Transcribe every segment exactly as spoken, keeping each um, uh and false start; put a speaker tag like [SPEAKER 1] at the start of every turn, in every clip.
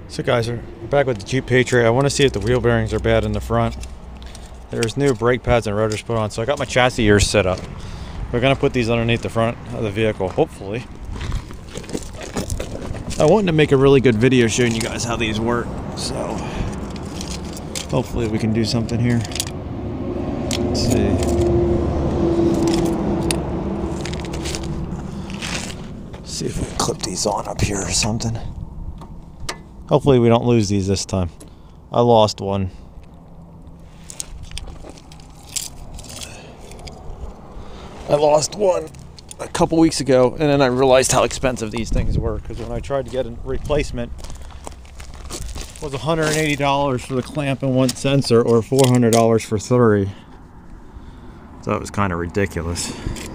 [SPEAKER 1] So guys, we're back with the Jeep Patriot. I want to see if the wheel bearings are bad in the front. There's new brake pads and rotors put on, so I got my chassis ears set up. We're going to put these underneath the front of the vehicle, hopefully. I wanted to make a really good video showing you guys how these work, so hopefully we can do something here. Let's see. See if we can clip these on up here or something. Hopefully we don't lose these this time. I lost one. I lost one a couple weeks ago, and then I realized how expensive these things were, because when I tried to get a replacement, it was one hundred eighty dollars for the clamp and one sensor, or four hundred dollars for three. So it was kind of ridiculous.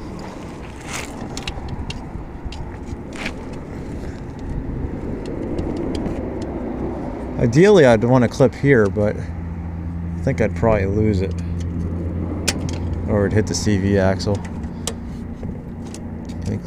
[SPEAKER 1] Ideally, I'd want to clip here, but I think I'd probably lose it, or it'd hit the C V axle. I think.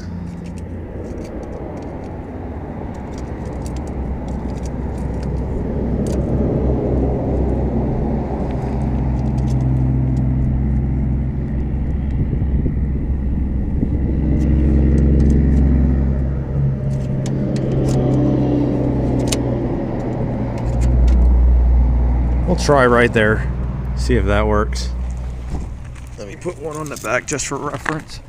[SPEAKER 1] We'll try right there, see if that works. Let me put one on the back just for reference.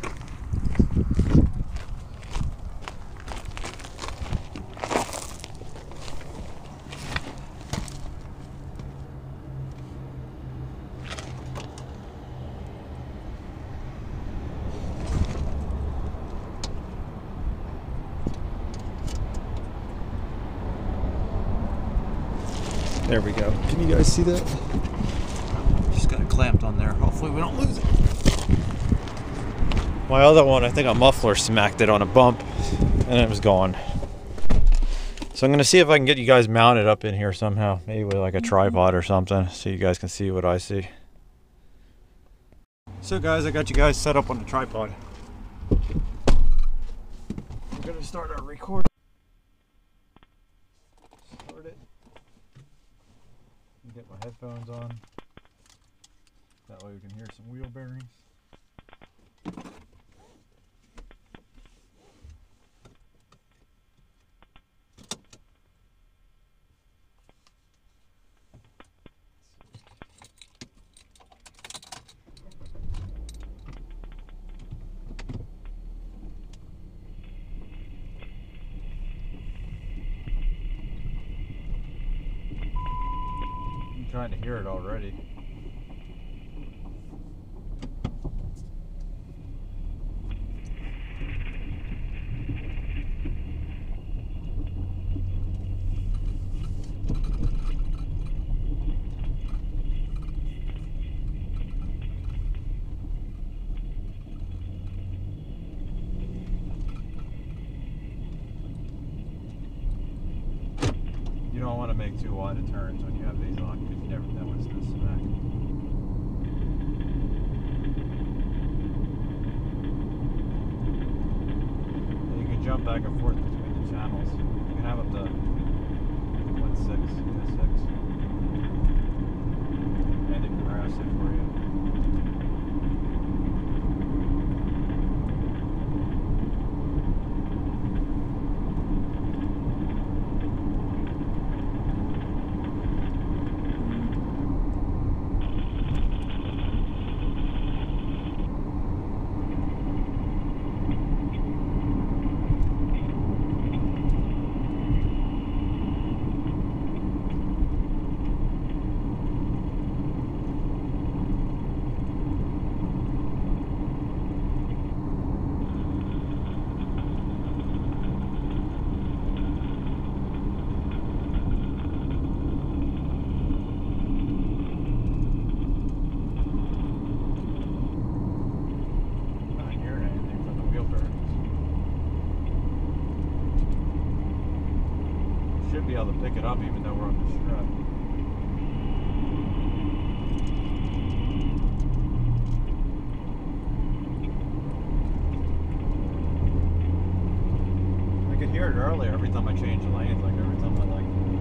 [SPEAKER 1] There we go. Can you guys see that? Just got it clamped on there. Hopefully we don't lose it. My other one, I think a muffler smacked it on a bump and it was gone. So I'm going to see if I can get you guys mounted up in here somehow. Maybe with like a tripod or something, so you guys can see what I see. So guys, I got you guys set up on the tripod. We're going to start our recording. Start it. Get my headphones on. That way we can hear some wheel bearings. I'm trying to hear it already. You don't want to make too wide of turns when you have these on, because you never know when it's going to smack. And you can jump back and forth between the channels. You can have up to one six, two six. And it can rouse it for you. Should be able to pick it up even though we're on the strut. I could hear it earlier every time I change the lanes, like every time I like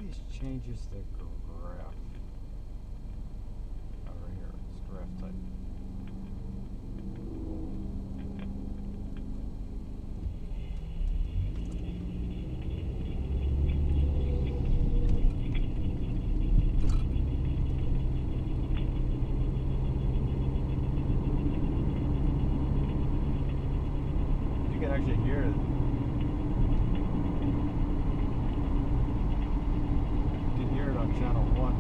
[SPEAKER 1] These changes the graph over here. It's graph type. You can actually hear it. On channel one.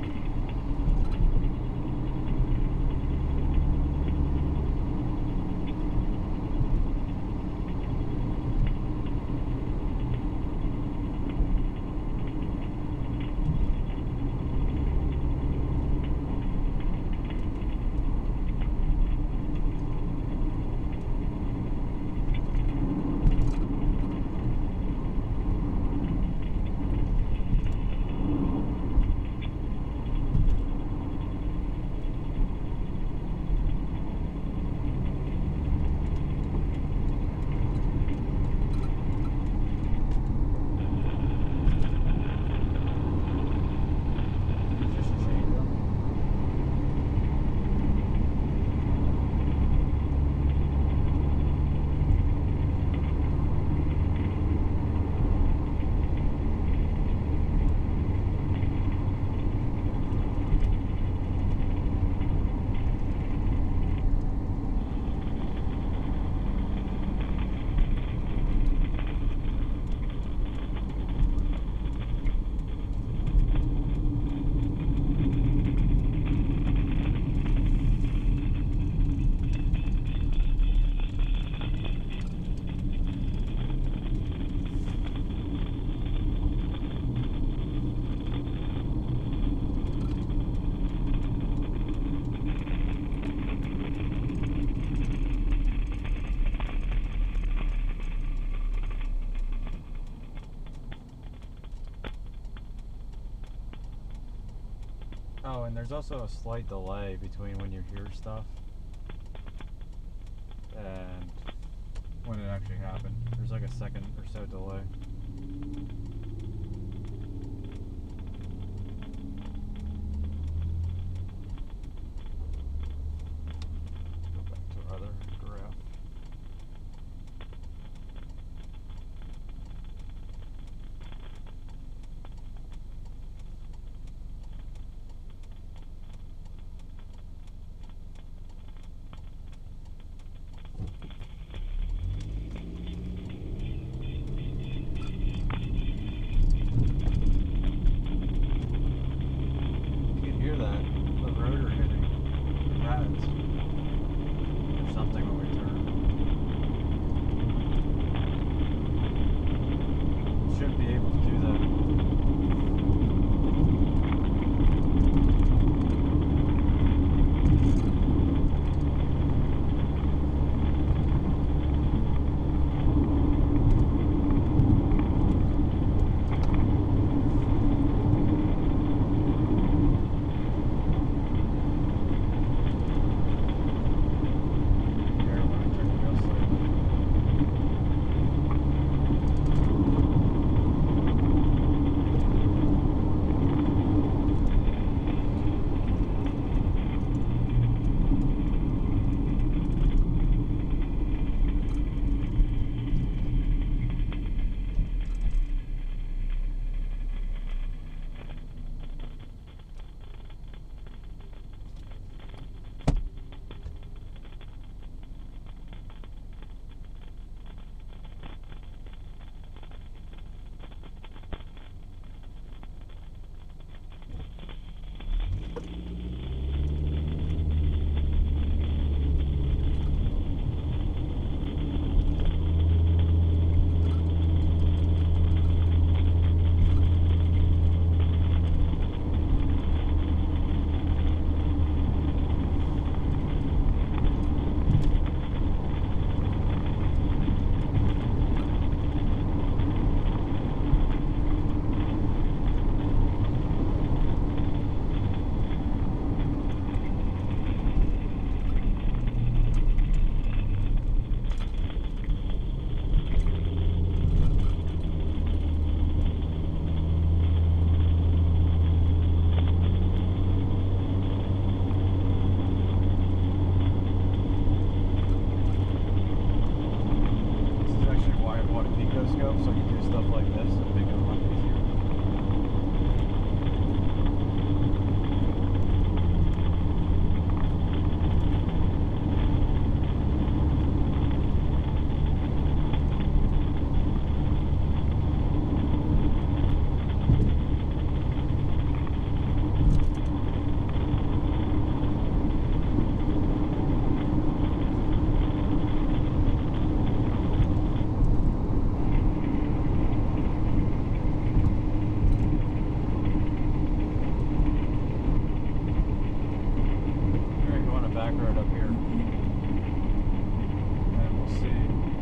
[SPEAKER 1] Oh, and there's also a slight delay between when you hear stuff and when it actually happened. There's like a second or so delay. Go back to our other graph. Here, like this, so make it a lot easier. Back road up here, and we'll see.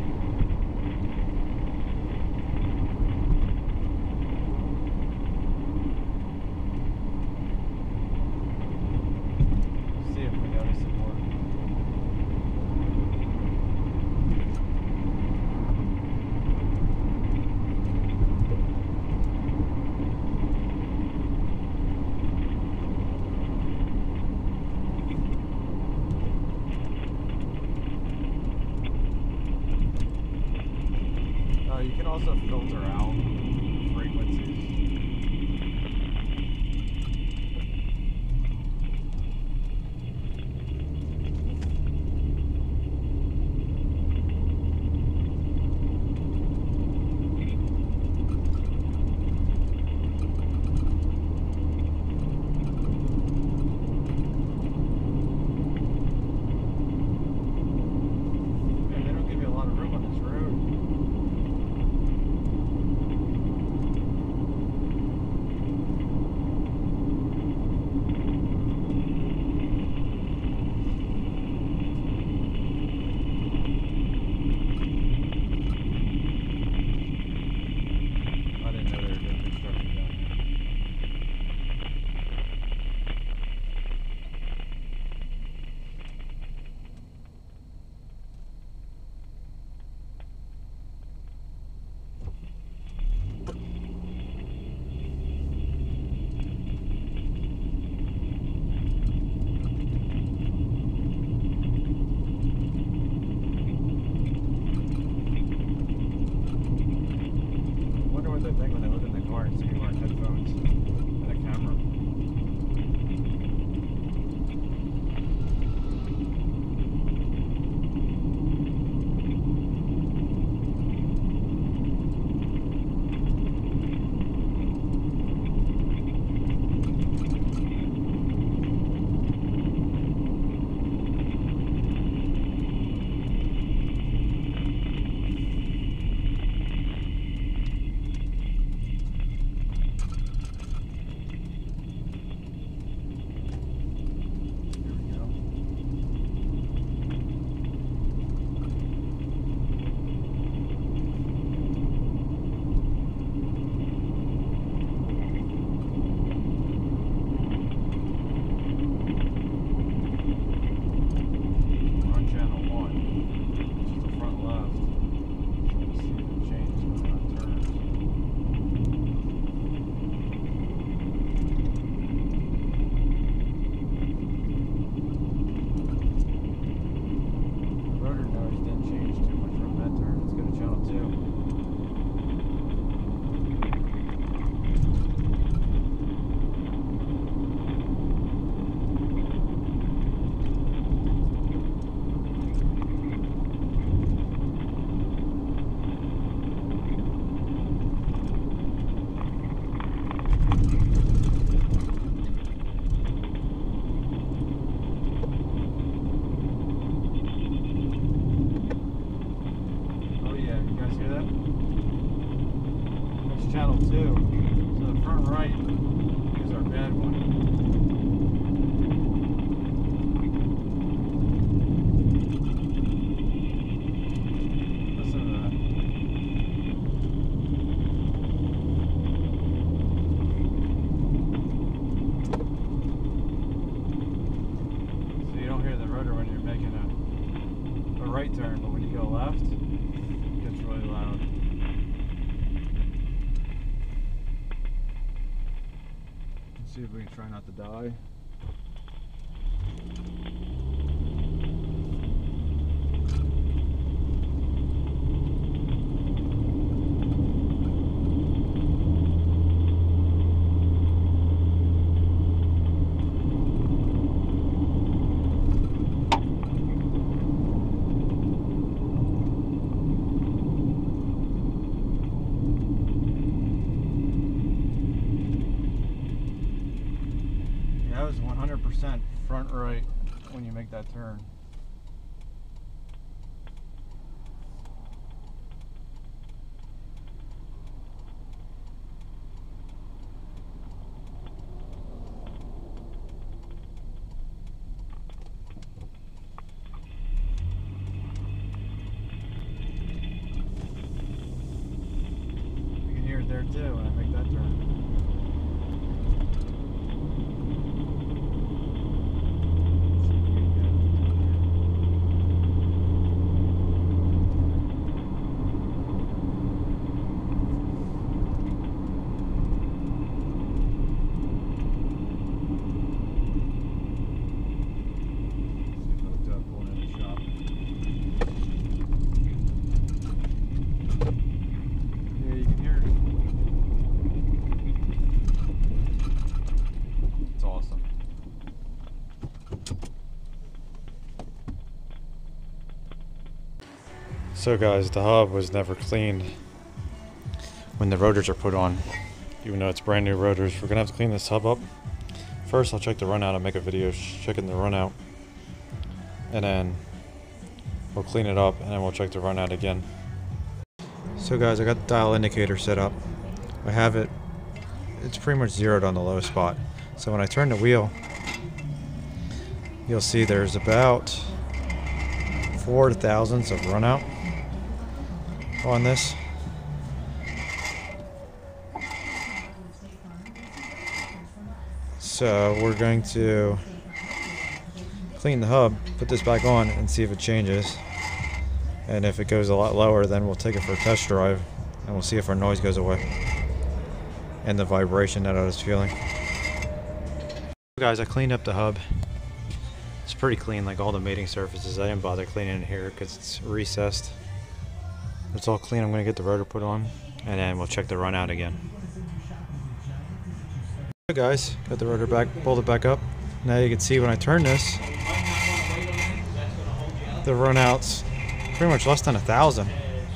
[SPEAKER 1] See if we notice it more. You can also filter out frequencies. And they don't give you a lot of room on this road. What they think when they look in the car and see you wearing headphones and a camera. channel two. So the front right is our bad one. Listen to that. So you don't hear the rotor when you're making a, a right turn, but when you go left, it gets really loud. See if we can try not to die. percent front right when you make that turn. You can hear it there too when I make that turn. So guys, the hub was never cleaned when the rotors are put on, even though it's brand new rotors. We're gonna have to clean this hub up. First I'll check the runout and make a video checking the runout, and then we'll clean it up and then we'll check the runout again. So guys, I got the dial indicator set up. I have it, it's pretty much zeroed on the low spot. So when I turn the wheel, you'll see there's about four thousandths of runout on this. So we're going to clean the hub, put this back on, and see if it changes. And if it goes a lot lower, then we'll take it for a test drive and we'll see if our noise goes away and the vibration that I was feeling. Guys, I cleaned up the hub. It's pretty clean, like all the mating surfaces. I didn't bother cleaning it here because it's recessed. It's all clean. I'm going to get the rotor put on and then we'll check the run out again. Okay guys, got the rotor back, pulled it back up. Now you can see when I turn this, the run out's pretty much less than a thousand.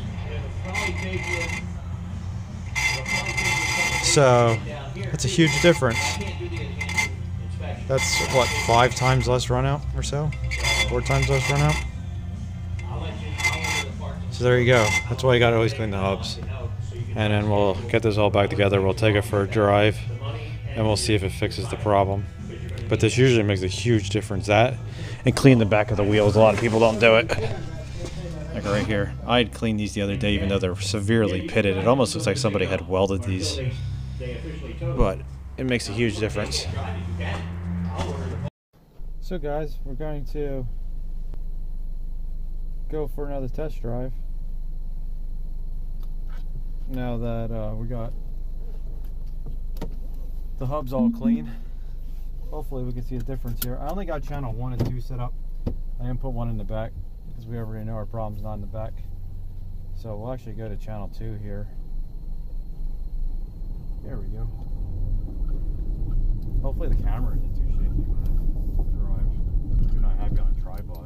[SPEAKER 1] So that's a huge difference. That's what, five times less run out or so? Four times less run out? So there you go. That's why you gotta always clean the hubs. And then we'll get this all back together. We'll take it for a drive and we'll see if it fixes the problem. But this usually makes a huge difference. That and clean the back of the wheels. A lot of people don't do it. Like right here. I'd cleaned these the other day even though they're severely pitted. It almost looks like somebody had welded these. But it makes a huge difference. So guys, we're going to go for another test drive now that uh, we got the hubs all clean. Hopefully we can see a difference here. I only got channel one and two set up. I didn't put one in the back because we already know our problem's not in the back. So we'll actually go to channel two here. There we go. Hopefully the camera isn't too shaky when I drive. Even though I have got a tripod.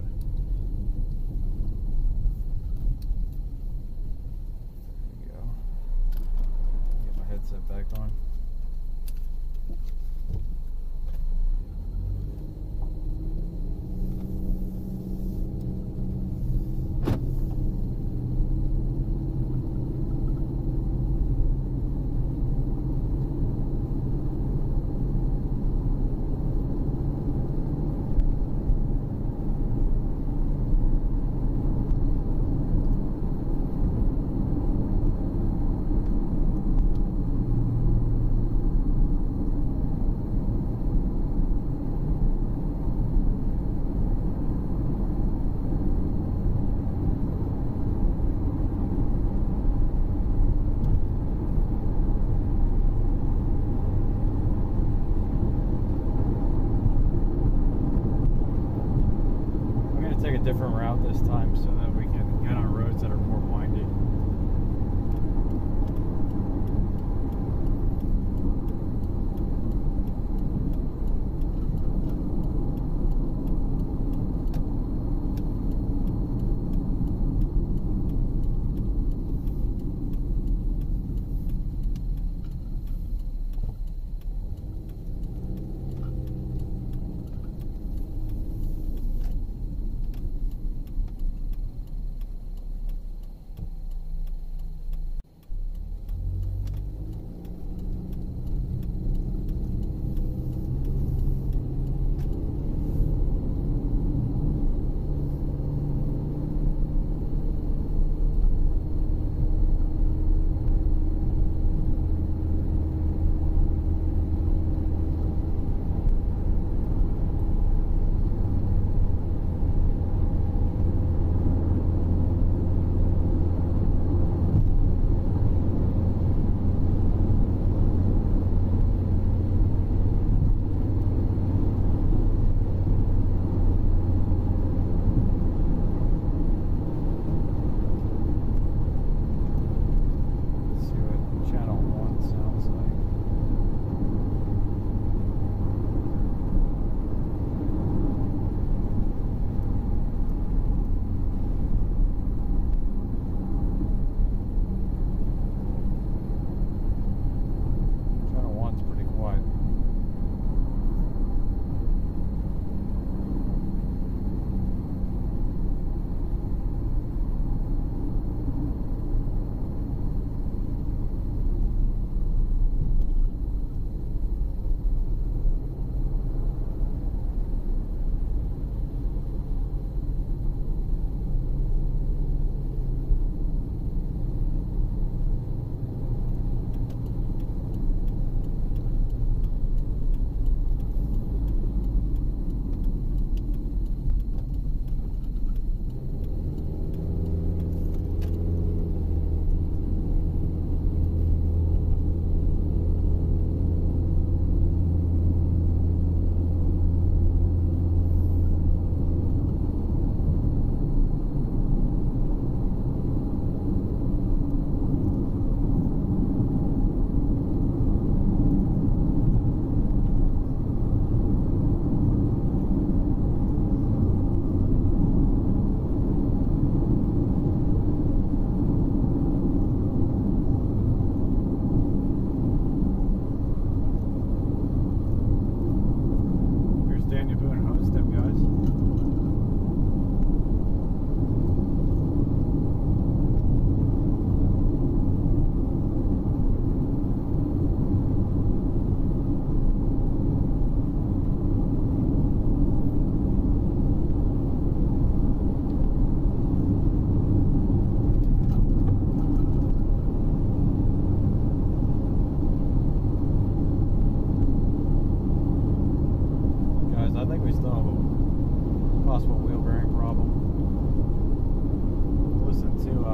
[SPEAKER 1] There we go. Get my headset back on. Take a different route this time so that we can get on roads that are more windy.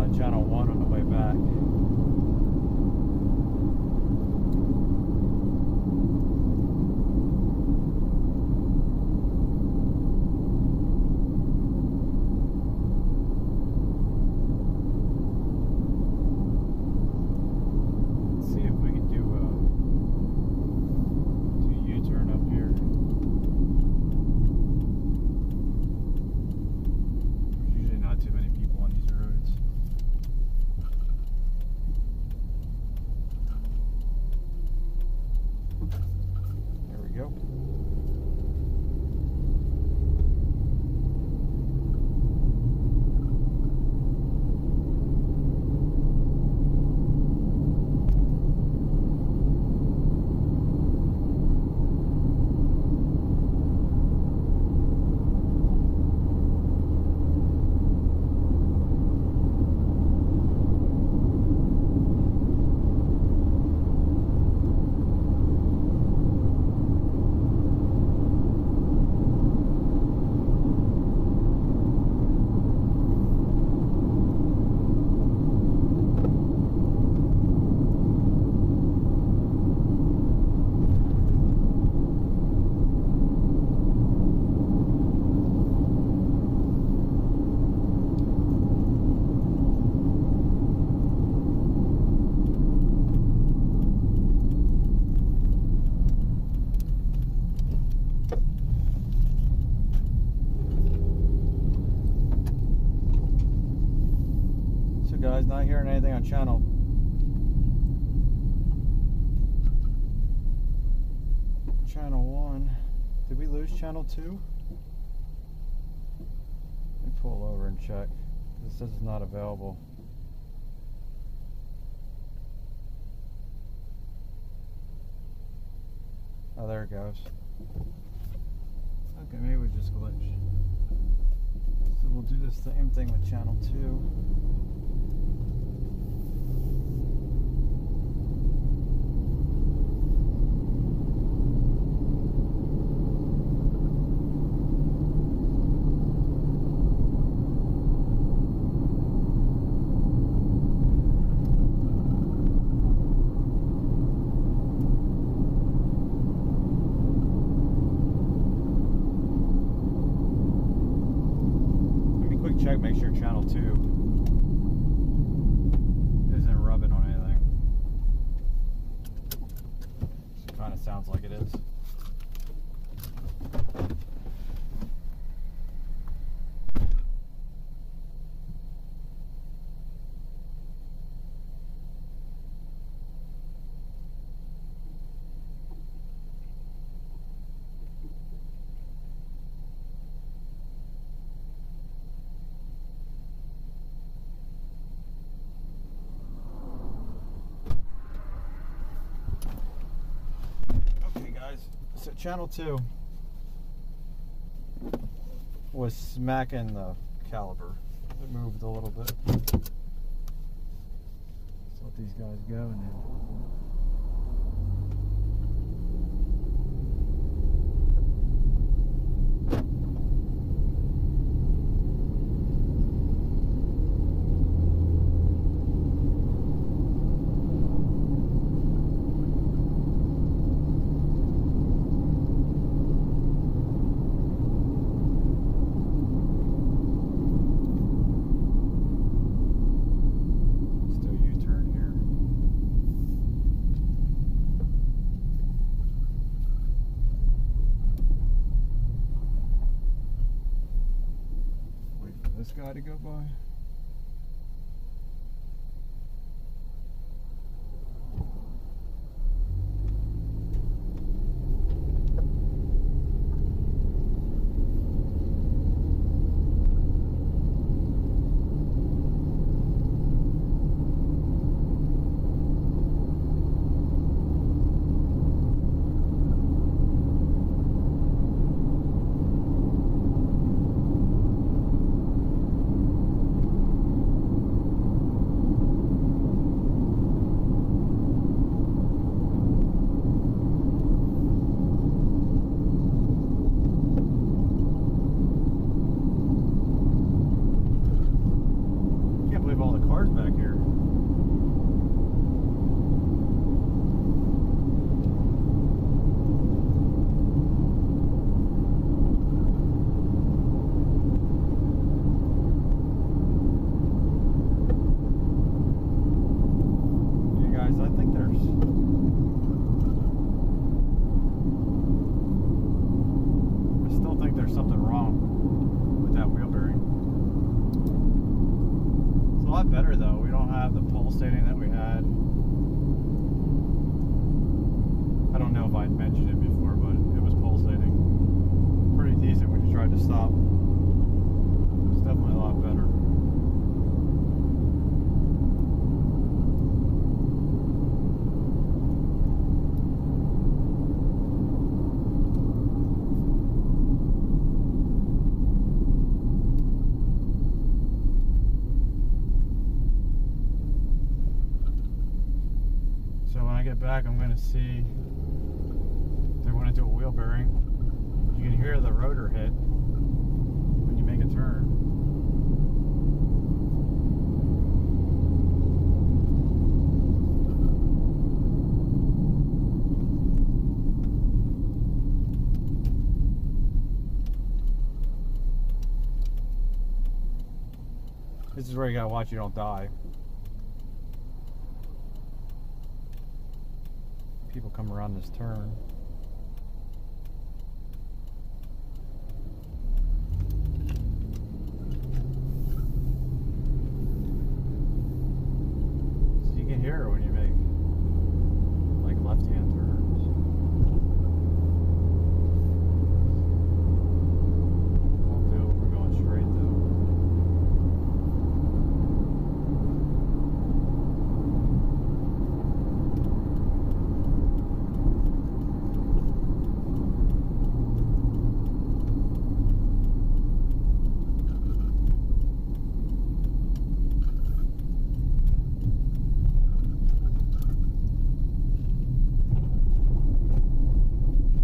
[SPEAKER 1] uh, channel one on the way back. Guys, not hearing anything on channel. Channel one. Did we lose channel two? Let me pull over and check. This says it's not available. Oh, there it goes. Okay, maybe we just glitched. So we'll do the same thing with channel two. Check, make sure channel two isn't rubbing on anything. It kind of sounds like it is. So channel two was smacking the caliper. It moved a little bit. Let's let these guys go now. This guy to go by. lot better though. We don't have the pulsating that we had. I don't know if I'd mentioned it before, but it was pulsating pretty decent when you tried to stop. It's definitely a lot better. Back, I'm going to see if they want to do a wheel bearing. You can hear the rotor hit when you make a turn. This is where you got to watch you don't die. People come around this turn. So you can hear it when you make like left-hand turns. Won't do it. We're going straight though.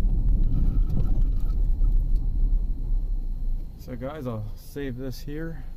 [SPEAKER 1] So guys, I'll save this here.